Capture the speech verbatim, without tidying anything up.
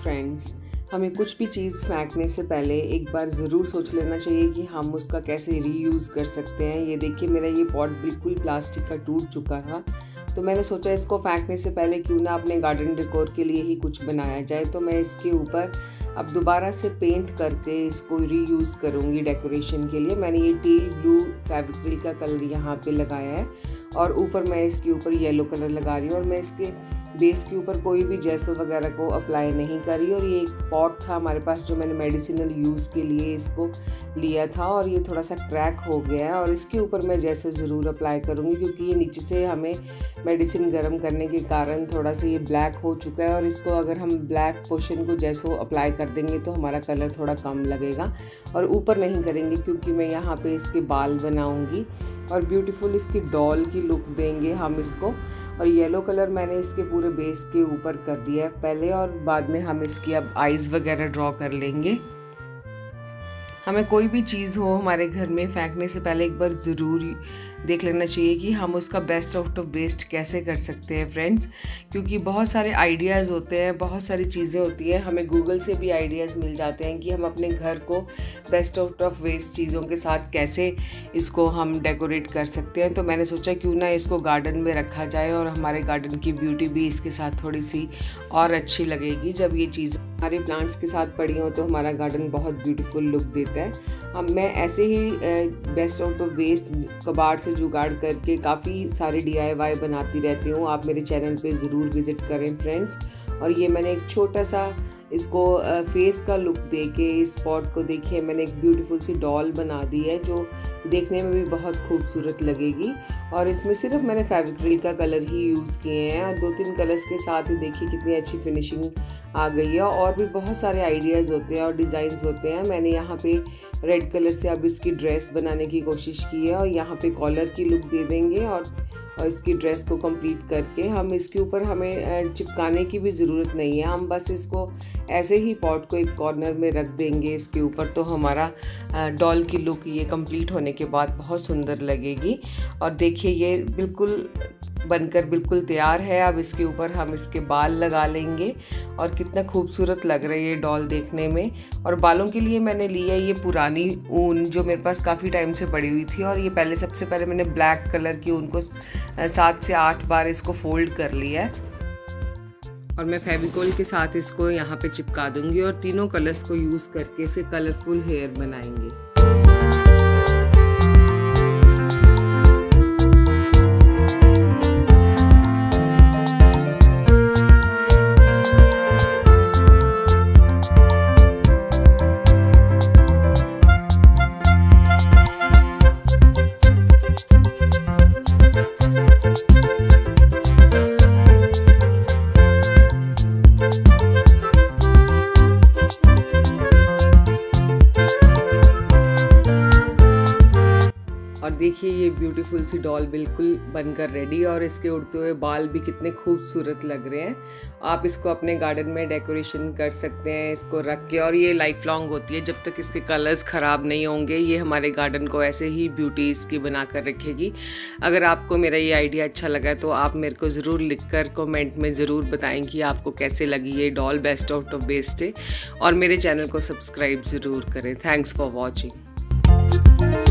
Friends, हमें कुछ भी चीज़ फेंकने से पहले एक बार ज़रूर सोच लेना चाहिए कि हम उसका कैसे रीयूज़ कर सकते हैं। ये देखिए, मेरा ये पॉट बिल्कुल प्लास्टिक का टूट चुका था, तो मैंने सोचा इसको फेंकने से पहले क्यों ना अपने गार्डन डेकोर के लिए ही कुछ बनाया जाए। तो मैं इसके ऊपर अब दोबारा से पेंट करके इसको रीयूज़ करूँगी डेकोरेशन के लिए। मैंने ये टील ब्लू फेविक्रिल का कलर यहाँ पे लगाया है और ऊपर मैं इसके ऊपर येलो कलर लगा रही हूँ, और मैं इसके बेस के ऊपर कोई भी जैसो वगैरह को अप्लाई नहीं करी। और ये एक पॉट था हमारे पास जो मैंने मेडिसिनल यूज़ के लिए इसको लिया था, और ये थोड़ा सा क्रैक हो गया है, और इसके ऊपर मैं जैसो ज़रूर अप्लाई करूँगी क्योंकि ये नीचे से हमें मेडिसिन गर्म करने के कारण थोड़ा सा ये ब्लैक हो चुका है। और इसको अगर हम ब्लैक पोर्शन को जैसो अप्लाई कर देंगे तो हमारा कलर थोड़ा कम लगेगा, और ऊपर नहीं करेंगे क्योंकि मैं यहाँ पे इसके बाल बनाऊँगी और ब्यूटीफुल इसकी डॉल की लुक देंगे हम इसको। और येलो कलर मैंने इसके पूरे बेस के ऊपर कर दिया है पहले, और बाद में हम इसकी अब आईज़ वगैरह ड्रॉ कर लेंगे। हमें कोई भी चीज़ हो हमारे घर में फेंकने से पहले एक बार ज़रूर देख लेना चाहिए कि हम उसका बेस्ट आउट ऑफ वेस्ट कैसे कर सकते हैं फ्रेंड्स, क्योंकि बहुत सारे आइडियाज़ होते हैं, बहुत सारी चीज़ें होती हैं। हमें गूगल से भी आइडियाज़ मिल जाते हैं कि हम अपने घर को बेस्ट आउट ऑफ वेस्ट चीज़ों के साथ कैसे इसको हम डेकोरेट कर सकते हैं। तो मैंने सोचा क्यों ना इसको गार्डन में रखा जाए, और हमारे गार्डन की ब्यूटी भी इसके साथ थोड़ी सी और अच्छी लगेगी। जब ये चीज़ हमारे प्लांट्स के साथ पड़ी हो तो हमारा गार्डन बहुत ब्यूटीफुल लुक देता है। हम मैं ऐसे ही बेस्ट आउट ऑफ वेस्ट कबाड़ से जुगाड़ करके काफ़ी सारे डी आई वाई बनाती रहती हूँ। आप मेरे चैनल पे ज़रूर विज़िट करें फ्रेंड्स। और ये मैंने एक छोटा सा इसको फेस का लुक दे के इस पॉट को देखिए मैंने एक ब्यूटीफुल सी डॉल बना दी है जो देखने में भी बहुत खूबसूरत लगेगी। और इसमें सिर्फ मैंने फेविक्रिल का कलर ही यूज़ किए हैं, और दो तीन कलर्स के साथ ही देखिए कितनी अच्छी फिनिशिंग आ गई है। और भी बहुत सारे आइडियाज़ होते हैं और डिज़ाइंस होते हैं। मैंने यहाँ पे रेड कलर से अब इसकी ड्रेस बनाने की कोशिश की है, और यहाँ पे कॉलर की लुक दे देंगे, और और इसकी ड्रेस को कंप्लीट करके हम इसके ऊपर हमें चिपकाने की भी ज़रूरत नहीं है। हम बस इसको ऐसे ही पॉट को एक कॉर्नर में रख देंगे इसके ऊपर, तो हमारा डॉल की लुक ये कंप्लीट होने के बाद बहुत सुंदर लगेगी। और देखिए ये बिल्कुल बनकर बिल्कुल तैयार है। अब इसके ऊपर हम इसके बाल लगा लेंगे, और कितना खूबसूरत लग रहा है ये डॉल देखने में। और बालों के लिए मैंने लिया ये पुरानी ऊन जो मेरे पास काफ़ी टाइम से पड़ी हुई थी, और ये पहले सबसे पहले मैंने ब्लैक कलर की ऊन को सात से आठ बार इसको फोल्ड कर लिया है, और मैं फेविकोल के साथ इसको यहाँ पे चिपका दूंगी, और तीनों कलर्स को यूज़ करके इसे कलरफुल हेयर बनाएंगे। और देखिए ये ब्यूटीफुल सी डॉल बिल्कुल बनकर रेडी, और इसके उड़ते हुए बाल भी कितने खूबसूरत लग रहे हैं। आप इसको अपने गार्डन में डेकोरेशन कर सकते हैं इसको रख के, और ये लाइफ लॉन्ग होती है जब तक इसके कलर्स ख़राब नहीं होंगे। ये हमारे गार्डन को ऐसे ही ब्यूटी इसकी बना कर रखेगी। अगर आपको मेरा ये आइडिया अच्छा लगा तो आप मेरे को ज़रूर लिख कर कॉमेंट में ज़रूर बताएँ कि आपको कैसे लगी ये doll best out of waste है, और मेरे चैनल को सब्सक्राइब ज़रूर करें। Thanks for watching.